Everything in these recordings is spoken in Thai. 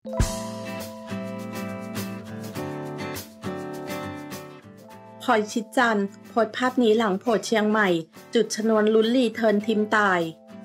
พลอยชิดจันทร์โพสต์ภาพนี้หลังโพสต์เชียงใหม่จุดชนวนลุ้นรีเทิร์นทีมตาย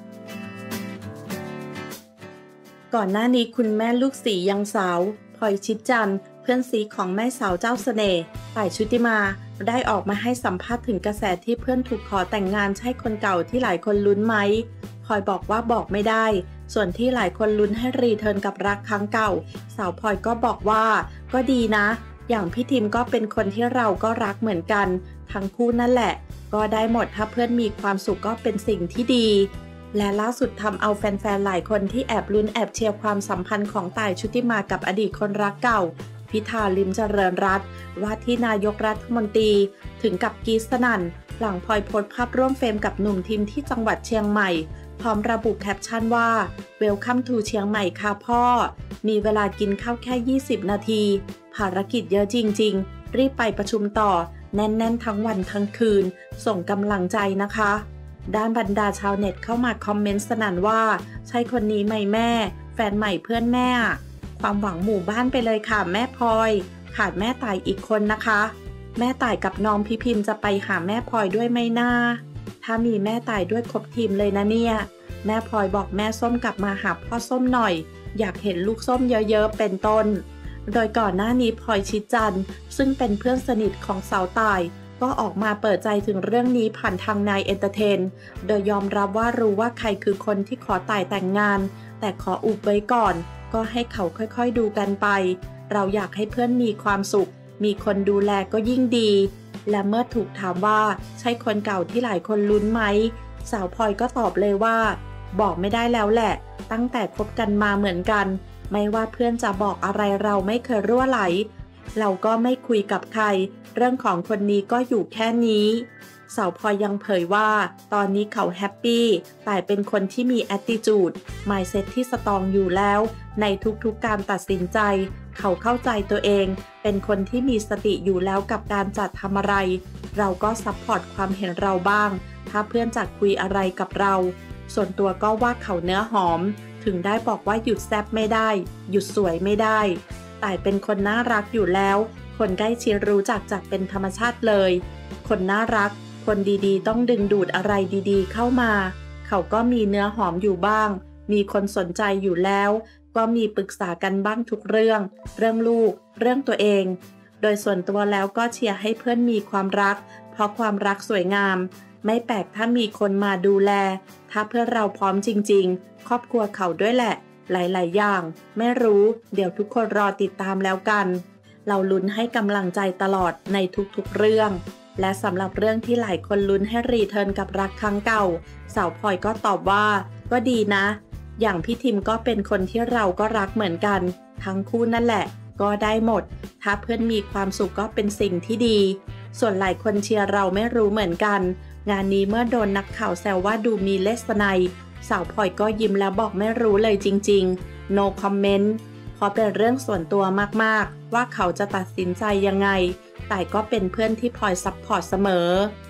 ก่อนหน้านี้คุณแม่ลูกสียังสาวพลอยชิดจันทร์เพื่อนซีของแม่สาวเจ้าเสน่ห์ต่ายชุติมาได้ออกมาให้สัมภาษณ์ถึงกระแสที่เพื่อนถูกขอแต่งงานใช่คนเก่าที่หลายคนลุ้นไหมพลอยบอกว่าบอกไม่ได้ส่วนที่หลายคนลุ้นให้รีเทิร์นกับรักครั้งเก่าสาวพลอยก็บอกว่าก็ดีนะอย่างพี่ทิมก็เป็นคนที่เราก็รักเหมือนกันทั้งคู่นั่นแหละก็ได้หมดถ้าเพื่อนมีความสุขก็เป็นสิ่งที่ดีและล่าสุดทำเอาแฟนๆหลายคนที่แอบลุ้นแอบเชียร์ความสัมพันธ์ของต่ายชุติมากับอดีตคนรักเก่าพิธาลิ้มเจริญรัตน์ว่าที่นายกรัฐมนตรีถึงกับกรี๊ดสนั่นหลังพลอยโพสต์ภาพร่วมเฟรมกับหนุ่มทิมที่จังหวัดเชียงใหม่พร้อมระบุแคปชั่นว่า Welcome to เชียงใหม่ค่ะพ่อมีเวลากินข้าวแค่20นาทีภารกิจเยอะจริงๆรีบไปประชุมต่อแน่นๆทั้งวันทั้งคืนส่งกำลังใจนะคะด้านบรรดาชาวเน็ตเข้ามาคอมเมนต์สนั่นว่าใช่คนนี้ไหมแม่แฟนใหม่เพื่อนแม่ความหวังหมู่บ้านไปเลยค่ะแม่พลอยขาดแม่ต่ายอีกคนนะคะแม่ต่ายกับน้องพี่พิมพ์จะไปหาแม่พลอยด้วยไหมน่าถ้ามีแม่ต่ายด้วยครบทีมเลยนะเนี่ยแม่พลอยบอกแม่ส้มกลับมาหาพ่อส้มหน่อยอยากเห็นลูกส้มเยอะๆเป็นต้นโดยก่อนหน้านี้พลอยชิดจันทร์ซึ่งเป็นเพื่อนสนิทของสาวต่ายก็ออกมาเปิดใจถึงเรื่องนี้ผ่านทางนายเอนเตอร์เทนโดยยอมรับว่ารู้ว่าใครคือคนที่ขอต่ายแต่งงานแต่ขออุบไว้ก่อนก็ให้เขาค่อยๆดูกันไปเราอยากให้เพื่อนมีความสุขมีคนดูแลก็ยิ่งดีและเมื่อถูกถามว่าใช่คนเก่าที่หลายคนลุ้นไหมสาวพลอยก็ตอบเลยว่าบอกไม่ได้แล้วแหละตั้งแต่คบกันมาเหมือนกันไม่ว่าเพื่อนจะบอกอะไรเราไม่เคยรั่วไหลเราก็ไม่คุยกับใครเรื่องของคนนี้ก็อยู่แค่นี้สาวพลอยยังเผยว่าตอนนี้เขาแฮปปี้แต่เป็นคนที่มี attitude mindset ที่สตรองอยู่แล้วในทุกๆการตัดสินใจเขาเข้าใจตัวเองเป็นคนที่มีสติอยู่แล้วกับการจัดทำอะไรเราก็ซัพพอร์ตความเห็นเราบ้างถ้าเพื่อนจะคุยอะไรกับเราส่วนตัวก็ว่าเขาเนื้อหอมถึงได้บอกว่าหยุดแซบไม่ได้หยุดสวยไม่ได้แต่เป็นคนน่ารักอยู่แล้วคนใกล้ชิดรู้จักจากเป็นธรรมชาติเลยคนน่ารักคนดีๆต้องดึงดูดอะไรดีๆเข้ามาเขาก็มีเนื้อหอมอยู่บ้างมีคนสนใจอยู่แล้วก็มีปรึกษากันบ้างทุกเรื่องลูกเรื่องตัวเองโดยส่วนตัวแล้วก็เชียร์ให้เพื่อนมีความรักเพราะความรักสวยงามไม่แปลกถ้ามีคนมาดูแลถ้าเพื่อนเราพร้อมจริงๆครอบครัวเขาด้วยแหละหลายๆอย่างไม่รู้เดี๋ยวทุกคนรอติดตามแล้วกันเราลุ้นให้กำลังใจตลอดในทุกๆเรื่องและสำหรับเรื่องที่หลายคนลุ้นให้รีเทิร์นกับรักครั้งเก่าสาวพลอยก็ตอบว่าก็ดีนะอย่างพี่ทิมก็เป็นคนที่เราก็รักเหมือนกันทั้งคู่นั่นแหละก็ได้หมดถ้าเพื่อนมีความสุขก็เป็นสิ่งที่ดีส่วนหลายคนเชียร์เราไม่รู้เหมือนกันงานนี้เมื่อโดนนักข่าวแซวว่าดูมีเลสไนสาวพลอยก็ยิ้มแล้วบอกไม่รู้เลยจริงๆ no comment เพราะเป็นเรื่องส่วนตัวมากๆว่าเขาจะตัดสินใจยังไงแต่ก็เป็นเพื่อนที่พลอยซัพพอร์ตเสมอ